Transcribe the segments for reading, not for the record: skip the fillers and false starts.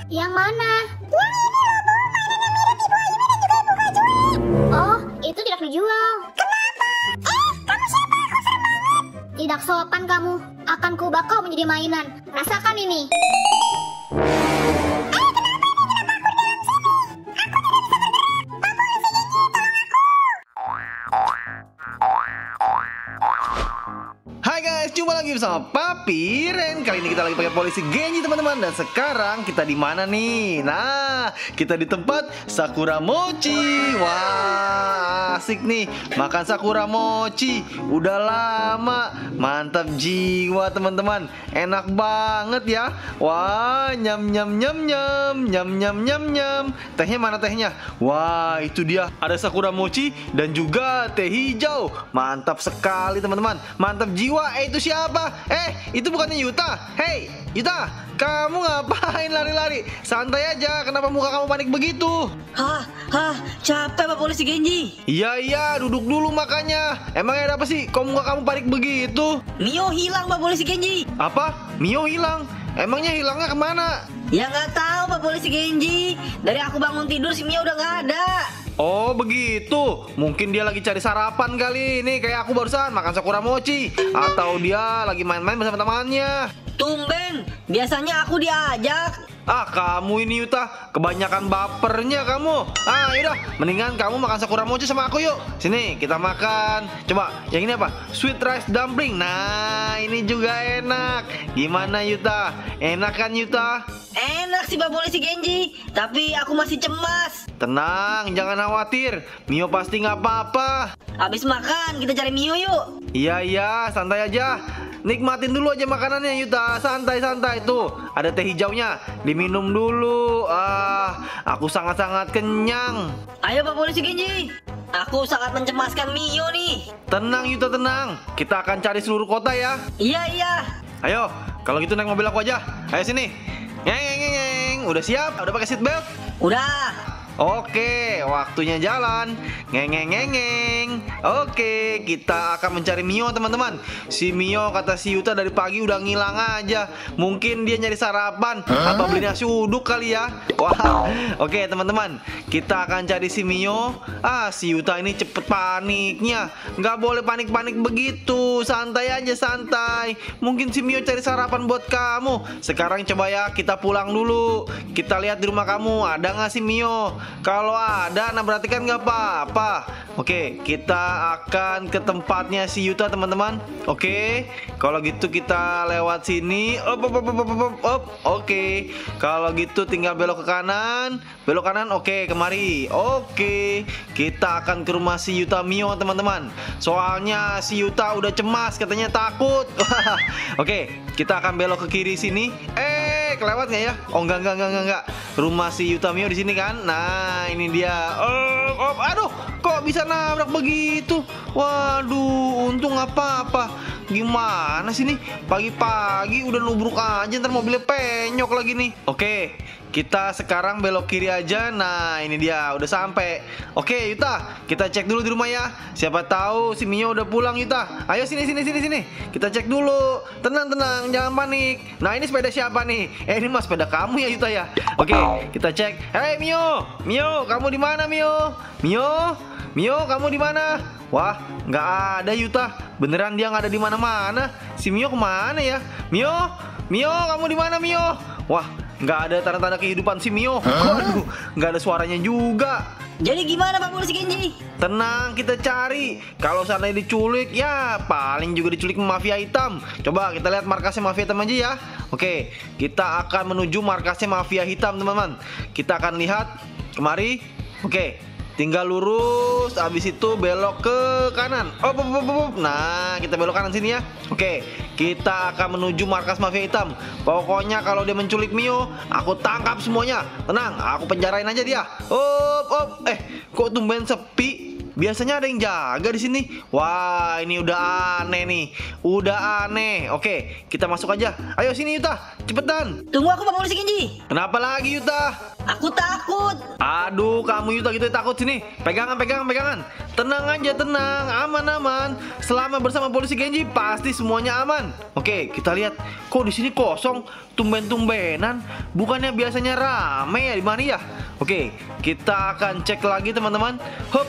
Yang mana? Yang ini loh, Bu. Mainan yang mirip Ibu Ayu dan juga Ibu Kajui. Oh, itu tidak dijual. Kenapa? Kamu siapa? Kok serem banget. Tidak sopan kamu. Akan kubak kau menjadi mainan. Rasakan ini. Hai guys, jumpa lagi bersama Papi Ren. Kali ini kita lagi pakai polisi Genji teman-teman. Dan sekarang kita di mana nih? Nah, kita di tempat Sakura Mochi. Wah, asik nih makan Sakura Mochi. Udah lama, mantap jiwa teman-teman. Enak banget ya. Wah, nyam nyam nyam nyam nyam nyam nyam nyam. Tehnya mana tehnya? Wah, itu dia. Ada Sakura Mochi dan juga teh hijau. Mantap sekali teman-teman. Mantap jiwa. Itu siapa? Itu bukannya Yuta. Hey, Yuta, kamu ngapain lari-lari? Santai aja, kenapa muka kamu panik begitu? Capek Pak Polisi Genji. Iya, duduk dulu makanya. Emangnya ada apa sih? Kok muka kamu panik begitu? Mio hilang Pak Polisi Genji. Apa? Mio hilang? Emangnya hilangnya kemana? Ya nggak tahu Pak Polisi Genji. Dari aku bangun tidur si Mio udah nggak ada. Oh begitu, mungkin dia lagi cari sarapan kali ini kayak aku barusan makan Sakura Mochi. Atau dia lagi main-main bersama temannya. Tumben, biasanya aku diajak. Kamu ini Yuta, kebanyakan bapernya kamu. Yaudah, mendingan kamu makan Sakura Mochi sama aku yuk. Sini, kita makan. Coba, yang ini apa? Sweet rice dumpling. Nah, ini juga enak. Gimana Yuta? Enak kan Yuta? Enak sih Pak Polisi Genji, tapi aku masih cemas. Tenang, jangan khawatir. Mio pasti nggak apa-apa. Habis makan, kita cari Mio yuk. Iya, santai aja. Nikmatin dulu aja makanannya Yuta. Santai-santai tuh. Ada teh hijaunya. Diminum dulu. Aku sangat-sangat kenyang. Ayo Pak Polisi Genji. Aku sangat mencemaskan Mio nih. Tenang Yuta, tenang. Kita akan cari seluruh kota ya. Iya. Ayo, kalau gitu naik mobil aku aja. Ayo sini. Ngeng. Udah siap? Udah pakai seat belt? Udah. Oke, waktunya jalan. Ngeng. Oke, kita akan mencari Mio teman-teman. Si Mio kata si Yuta dari pagi udah ngilang aja. Mungkin dia nyari sarapan atau beli nasi uduk kali ya. Wah, oke teman-teman, kita akan cari si Mio. Si Yuta ini cepet paniknya. Nggak boleh panik-panik begitu. Santai aja, santai. Mungkin si Mio cari sarapan buat kamu. Sekarang coba ya, kita pulang dulu. Kita lihat di rumah kamu ada nggak si Mio. Kalau ada, nah berarti kan nggak apa-apa. Oke, kita akan ke tempatnya si Yuta teman-teman. Oke, kalau gitu kita lewat sini. Oke, kalau gitu tinggal belok ke kanan. Belok kanan, oke, kemari. Oke, kita akan ke rumah si Yuta Mio teman-teman. Soalnya si Yuta udah cemas, katanya takut. Oke, kita akan belok ke kiri sini. Kelewat nggak ya? Oh enggak. Rumah si Yuta Mio di sini kan? Nah, ini dia. Aduh, kok bisa nabrak begitu? Waduh, untung apa-apa. Gimana sih nih? Pagi-pagi udah nubruk aja, ntar mobilnya penyok lagi nih. Oke, kita sekarang belok kiri aja. Nah, ini dia, udah sampai. Oke, Yuta, kita cek dulu di rumah ya. Siapa tahu si Mio udah pulang, Yuta. Ayo sini. Kita cek dulu. Tenang, jangan panik. Nah, ini sepeda siapa nih? Ini mah sepeda kamu ya, Yuta ya. Oke, kita cek. Hei Mio, kamu di mana Mio, kamu di mana? Wah, nggak ada Yuta. Beneran dia nggak ada di mana-mana. Si Mio kemana ya? Mio, kamu di mana Mio? Wah, nggak ada tanda-tanda kehidupan si Mio. Waduh, nggak ada suaranya juga. Jadi gimana Pak Polisi Genji? Tenang, kita cari. Kalau seandainya diculik, ya paling juga diculik mafia hitam. Coba kita lihat markasnya mafia hitam aja ya. Oke, kita akan menuju markasnya mafia hitam teman-teman. Kita akan lihat kemari. Oke, tinggal lurus. Habis itu belok ke kanan. Nah, kita belok kanan sini ya. Oke, kita akan menuju markas mafia hitam. Pokoknya kalau dia menculik Mio, aku tangkap semuanya. Tenang, aku penjarain aja dia. Kok tumben sepi? Biasanya ada yang jaga di sini. Wah, ini udah aneh nih. Udah aneh. Oke, kita masuk aja. Ayo sini Yuta, cepetan. Tunggu aku Pak Polisi Genji. Kenapa lagi Yuta? Aku takut. Aduh, kamu Yuta gitu takut sini. Pegangan. Tenang aja, tenang. Aman. Selama bersama Polisi Genji pasti semuanya aman. Oke, kita lihat. Kok di sini kosong? Tumben-tumbenan. Bukannya biasanya rame ya di mana ya? Oke, kita akan cek lagi teman-teman. Hop.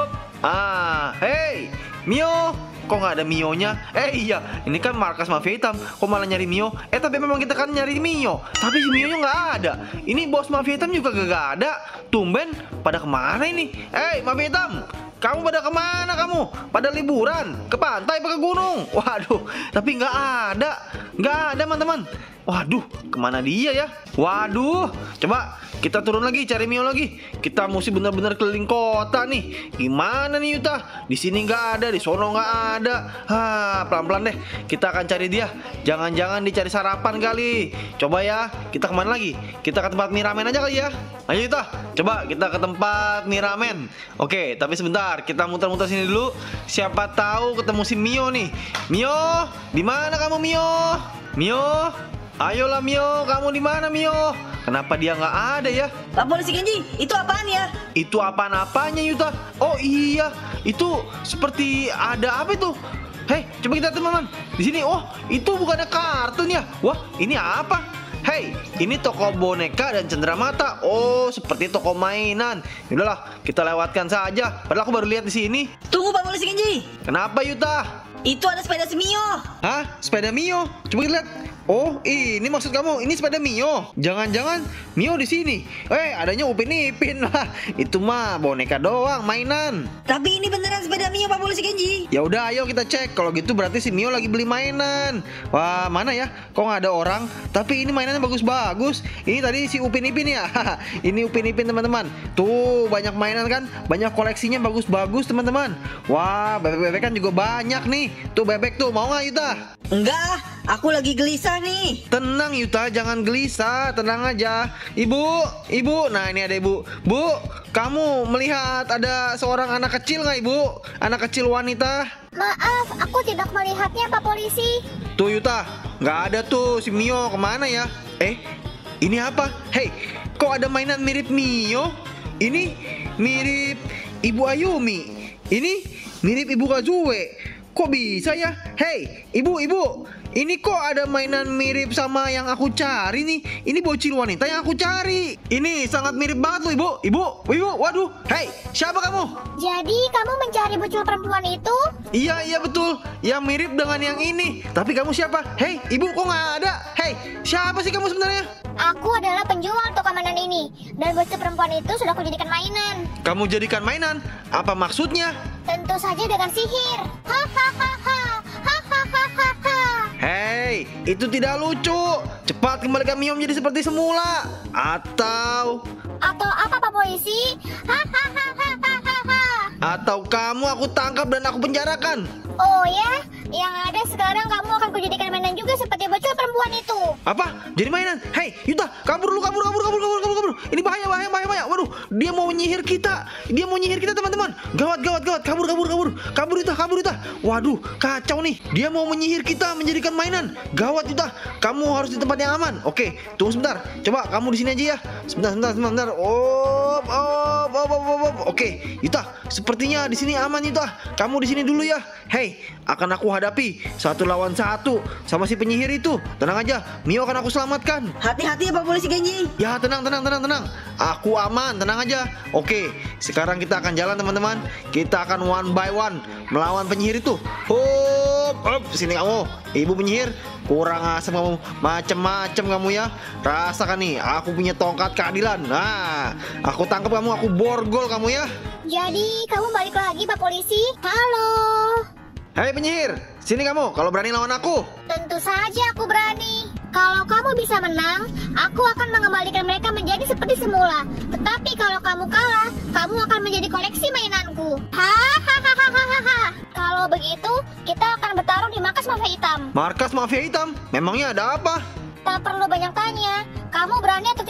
Hey, Mio. Kok nggak ada Mionya? Iya, ini kan markas Mafia Hitam. Kok malah nyari Mio? Tapi memang kita kan nyari Mio. Tapi si Mionya nggak ada. Ini bos Mafia Hitam juga gak ada. Tumben, pada kemana ini? Hey, Mafia Hitam, kamu pada kemana kamu? Pada liburan? Ke pantai apa ke gunung? Waduh, tapi nggak ada teman-teman. Waduh, kemana dia ya? Waduh, coba kita turun lagi cari Mio lagi. Kita mesti benar-benar keliling kota nih. Gimana nih Yuta? Di sini nggak ada, di sono nggak ada. Pelan-pelan deh. Kita akan cari dia. Jangan-jangan dicari sarapan kali. Coba ya, kita kemana lagi? Kita ke tempat mie ramen aja kali ya. Ayo Yuta, coba kita ke tempat mie ramen. Oke, tapi sebentar, kita muter-muter sini dulu. Siapa tahu ketemu si Mio nih. Mio, di mana kamu Mio? Mio, ayolah Mio, kamu di mana Mio? Kenapa dia nggak ada ya? Pak Polisi Genji, itu apaan ya? Itu apaan-apanya Yuta? Oh iya, itu seperti ada apa itu? Hei, coba kita lihat teman-teman. Di sini, oh itu bukannya kartun ya? Wah, ini apa? Hei, ini toko boneka dan cenderamata. Oh, seperti toko mainan. Yaudahlah, kita lewatkan saja. Padahal aku baru lihat di sini. Tunggu Pak Polisi Genji. Kenapa Yuta? Itu ada sepeda si Mio. Hah? Sepeda Mio? Coba kita lihat. Oh, ini maksud kamu, ini sepeda Mio. Jangan-jangan Mio di sini. Adanya Upin Ipin lah. Itu mah boneka doang, mainan. Tapi ini beneran sepeda Mio Pak Polisi Genji. Ya udah, ayo kita cek. Kalau gitu berarti si Mio lagi beli mainan. Wah, mana ya? Kok nggak ada orang? Tapi ini mainannya bagus-bagus. Ini tadi si Upin Ipin ya. Ini Upin Ipin teman-teman. Tuh, banyak mainan kan? Banyak koleksinya bagus-bagus teman-teman. Wah, bebek-bebek kan juga banyak nih. Tuh bebek tuh, mau nggak Yuta? Enggak, aku lagi gelisah nih. Tenang Yuta, jangan gelisah, tenang aja. Ibu, nah ini ada ibu. Bu, kamu melihat ada seorang anak kecil nggak ibu? Anak kecil wanita. Maaf, aku tidak melihatnya Pak Polisi. Tuh Yuta, nggak ada tuh si Mio, kemana ya? Ini apa? Hei, kok ada mainan mirip Mio? Ini mirip Ibu Ayumi. Ini mirip Ibu Kazue. Kok bisa ya? Hei, ibu, ini kok ada mainan mirip sama yang aku cari nih? Ini bocil wanita yang aku cari. Ini sangat mirip banget loh ibu. Waduh. Hei, siapa kamu? Jadi kamu mencari bocil perempuan itu? Iya betul. Yang mirip dengan yang ini. Tapi kamu siapa? Hei, ibu kok nggak ada? Hei, siapa sih kamu sebenarnya? Aku adalah penjual toko mainan ini. Dan bocil perempuan itu sudah aku jadikan mainan. Kamu jadikan mainan? Apa maksudnya? Tentu saja dengan sihir. Hahaha. Hei, itu tidak lucu. Cepat kembalikan Mio menjadi seperti semula. Atau apa Pak Polisi? Hahaha. Atau kamu aku tangkap dan aku penjarakan. Oh ya, yang ada sekarang kamu akan kujadikan mainan juga seperti bocil perempuan itu. Apa? Jadi mainan? Hei, Yuta, kabur dulu, kabur. Ini bahaya. Waduh, dia mau menyihir kita. Teman-teman. Gawat. Kabur Yuta. Waduh, kacau nih. Dia mau menyihir kita menjadikan mainan. Gawat Yuta, kamu harus di tempat yang aman. Oke, tunggu sebentar. Coba kamu di sini aja ya. Sebentar. Oke, Yuta, sepertinya di sini aman Yuta. Kamu di sini dulu ya. Hei, akan aku hadapi 1 lawan 1 sama si penyihir itu. Tenang aja, Mio akan aku selamatkan. Hati-hati ya Pak Polisi Genji. Ya, tenang. Aku aman, tenang aja. Oke, sekarang kita akan jalan teman-teman. Kita akan one by one melawan penyihir itu. Hop, sini kamu, ibu penyihir. Kurang asem kamu, macem-macem kamu ya. Rasakan nih, aku punya tongkat keadilan. Nah, aku tangkap kamu, aku borgol kamu ya. Jadi kamu balik lagi Pak Polisi? Halo. Hei penyihir, sini kamu kalau berani lawan aku. Tentu saja aku berani. Kalau kamu bisa menang, aku akan mengembalikan mereka menjadi seperti semula. Tetapi kalau kamu kalah, kamu akan menjadi koleksi mainanku. Hahaha. Kalau begitu, kita akan bertarung di markas Mafia Hitam. Markas Mafia Hitam? Memangnya ada apa? Tak perlu banyak tanya. Kamu berani atau tidak?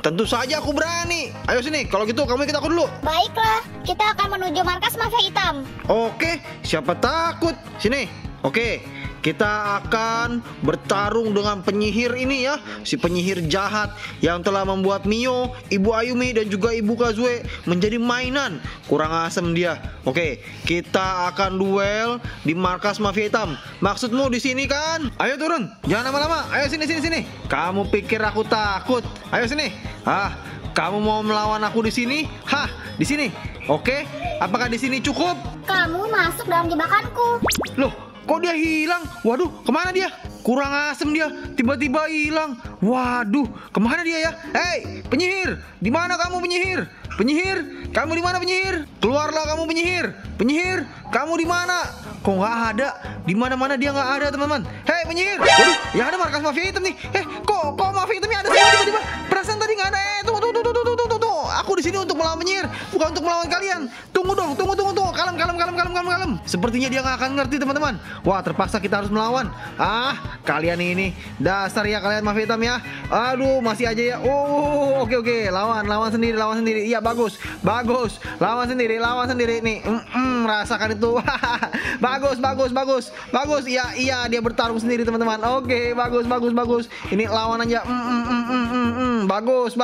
Tentu saja aku berani. Ayo sini, kalau gitu kamu ikut aku dulu. Baiklah, kita akan menuju markas mafia hitam. Oke, siapa takut? Sini. Oke, kita akan bertarung dengan penyihir ini ya. Si penyihir jahat yang telah membuat Mio, Ibu Ayumi dan juga Ibu Kazue menjadi mainan. Kurang asem dia. Oke, kita akan duel di markas mafia hitam. Maksudmu di sini kan? Ayo turun, jangan lama-lama. Ayo sini. Kamu pikir aku takut? Ayo sini. Kamu mau melawan aku di sini? Di sini. Oke, apakah di sini cukup? Kamu masuk dalam jebakanku. Loh, kok dia hilang? Waduh, kemana dia? Kurang asem dia, tiba-tiba hilang. Waduh, kemana dia ya? Hei, penyihir, di mana kamu penyihir? Penyihir, kamu di mana penyihir? Keluarlah kamu penyihir. Penyihir, kamu di mana? Kok nggak ada? Di mana-mana dia nggak ada, teman-teman. Hei, penyihir. Waduh, yang ada markas mafia hitam nih. Kok mafia hitamnya ada semua tiba-tiba? Perasaan tadi nggak ada. Tunggu. Aku di sini untuk melawan penyihir, bukan untuk melawan kalian. Tunggu dong, tunggu. Kalem. Sepertinya dia nggak akan ngerti, teman-teman. Wah, terpaksa kita harus melawan. Kalian ini dasar ya kalian mafia hitam ya. Aduh, masih aja ya. Oke. Lawan sendiri. Iya, bagus. Lawan sendiri nih. Rasakan itu. Bagus. Iya, dia bertarung sendiri, teman-teman. Oke, bagus. Ini lawan aja. Bagus,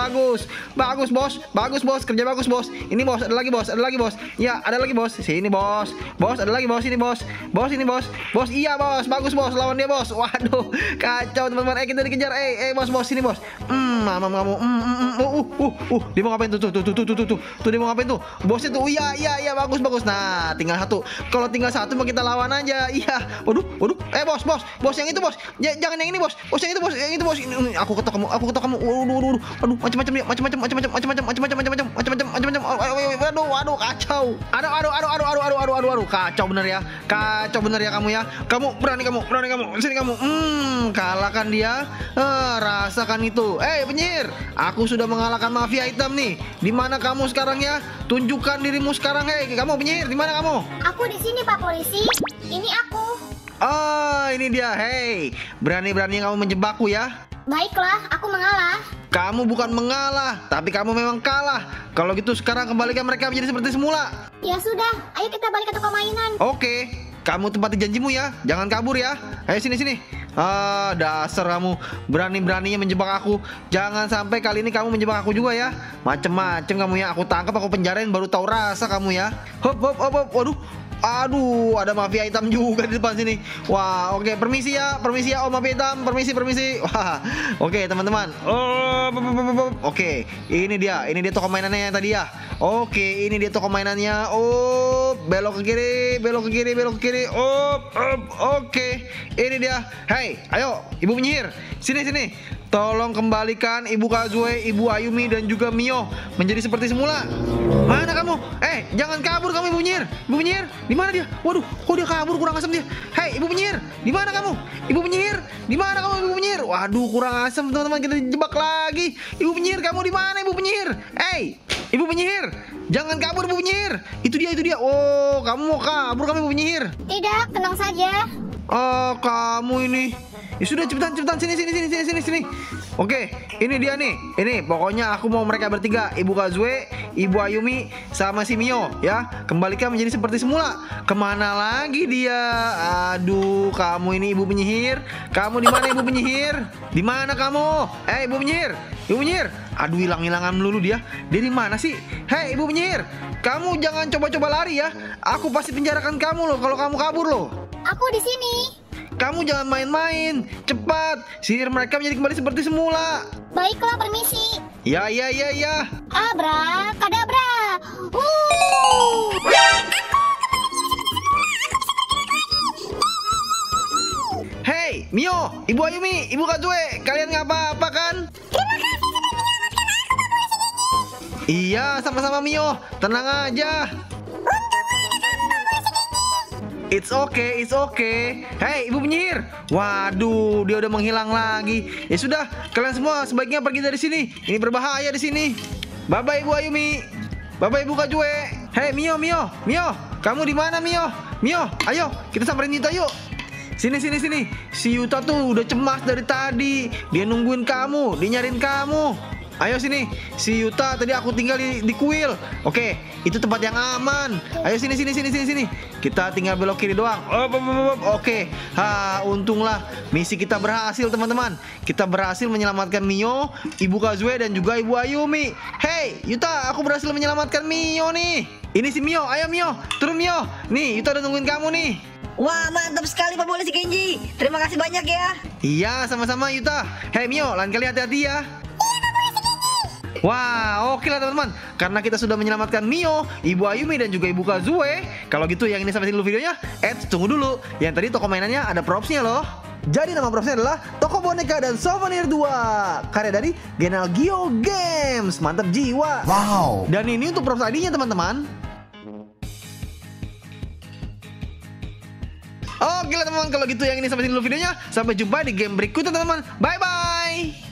bos. Kerja bagus, bos. Ini bos, ada lagi, bos. Ya, ada lagi, bos. Sini, bos. Bos, ada lagi, bos. Ini, bos. Bos, ini, bos. Bos, iya, bos. Bagus, bos. Lawan dia, bos. Waduh, kacau, teman-teman. Kita dikejar. Bos, sini, bos. Mamam kamu. Dia mau ngapain tuh? Tuh dia mau ngapain tuh? Bos itu. Iya, bagus. Nah, tinggal satu. Kalau tinggal satu mah kita lawan aja. Iya. Waduh. Bos yang itu, bos. Jangan yang ini, bos. Bos yang itu, bos. Yang itu, bos. Ini, aku ketok kamu. Waduh, macam-macam dia. Macam-macam. Waduh, kacau. Aduh, kacau bener ya kamu ya. Kamu berani kamu. Sini kamu. Kalahkan dia. Rasakan itu. Penyihir, aku sudah mengalahkan mafia hitam nih. Di mana kamu sekarang ya? Tunjukkan dirimu sekarang. Kamu penyihir, di mana kamu? Aku di sini, Pak Polisi. Ini aku. Ini dia. Berani-berani kamu menjebakku ya? Baiklah, aku mengalah. Kamu bukan mengalah, tapi kamu memang kalah. Kalau gitu sekarang kembalikan mereka menjadi seperti semula. Ya sudah, ayo kita balik ke toko mainan. Oke, kamu tepati janjimu ya. Jangan kabur ya. Ayo sini. Dasar kamu berani-beraninya menjebak aku. Jangan sampai kali ini kamu menjebak aku juga ya. Macem-macem kamu ya. Aku tangkap, aku penjarain, baru tahu rasa kamu ya. Hop. Waduh. Aduh, ada mafia hitam juga di depan sini. Wah, oke, permisi ya Om mafia hitam, permisi. Wah, oke teman-teman. Oke, ini dia toko mainannya yang tadi ya. Oke, ini dia toko mainannya. Belok ke kiri. Oke, ini dia. Hei, ayo, Ibu penyihir, sini. Tolong kembalikan Ibu Kazue, Ibu Ayumi dan juga Mio menjadi seperti semula. Mana kamu? Jangan kabur kamu, Ibu penyihir. Ibu penyihir, di mana dia? Waduh, kok dia kabur, kurang asem dia. Hei, Ibu penyihir, di mana kamu? Ibu penyihir, di mana kamu, Ibu penyihir? Waduh, kurang asem, teman-teman, kita dijebak lagi. Ibu penyihir, kamu di mana, Ibu penyihir? Ibu penyihir, jangan kabur, Ibu penyihir. Itu dia. Oh, kamu mau kabur kamu, Ibu penyihir? Tidak, tenang saja. Kamu ini. Ya sudah, cepetan sini. Oke, ini dia nih. Ini pokoknya aku mau mereka bertiga, Ibu Kazue, Ibu Ayumi sama si Mio ya. Kembalikan menjadi seperti semula. Kemana lagi dia? Aduh, kamu ini Ibu penyihir. Kamu di mana, Ibu penyihir? Di mana kamu? Ibu penyihir. Aduh, hilang-hilangan melulu dia. Dia di mana sih? Hei, Ibu penyihir, kamu jangan coba-coba lari ya. Aku pasti penjarakan kamu loh kalau kamu kabur loh. Aku di sini. Kamu jangan main-main. Cepat, sihir mereka menjadi kembali seperti semula. Baiklah, permisi. Ya. Abrakadabra. Hei, Mio, Ibu Ayumi, Ibu Kazue, kalian nggak apa-apa kan? Iya, sama-sama Mio. Tenang aja. It's okay. Hei, Ibu penyihir. Waduh, dia udah menghilang lagi. Ya sudah, kalian semua sebaiknya pergi dari sini. Ini berbahaya di sini. Bye-bye Ibu Ayumi. Bye-bye Ibu Kazue. Hei, Mio. Kamu di mana, Mio? Ayo, kita samperin Yuta yuk. Sini. Si Yuta tuh udah cemas dari tadi. Dia nungguin kamu, dia nyariin kamu. Ayo sini. Si Yuta tadi aku tinggal di kuil. Oke, itu tempat yang aman. Ayo sini. Kita tinggal belok kiri doang. Oke. Untunglah misi kita berhasil, teman-teman. Kita berhasil menyelamatkan Mio, Ibu Kazue dan juga Ibu Ayumi. Hey, Yuta, aku berhasil menyelamatkan Mio nih. Ini si Mio. Ayo Mio, turun Mio. Nih, Yuta udah nungguin kamu nih. Wah, mantap sekali Pak Polisi Genji. Terima kasih banyak ya. Iya, sama-sama Yuta. Hey Mio, lain kali hati-hati ya. Wah, oke lah teman-teman. Karena kita sudah menyelamatkan Mio, Ibu Ayumi dan juga Ibu Kazue. Kalau gitu yang ini sampai sini dulu videonya. Tunggu dulu. Yang tadi toko mainannya ada propsnya loh. Jadi nama propsnya adalah Toko Boneka dan Souvenir 2, karya dari Genalgio Games. Mantap jiwa. Wow. Dan ini untuk props ID-nya teman-teman. Oke lah teman-teman, kalau gitu yang ini sampai sini dulu videonya. Sampai jumpa di game berikutnya teman-teman. Bye-bye.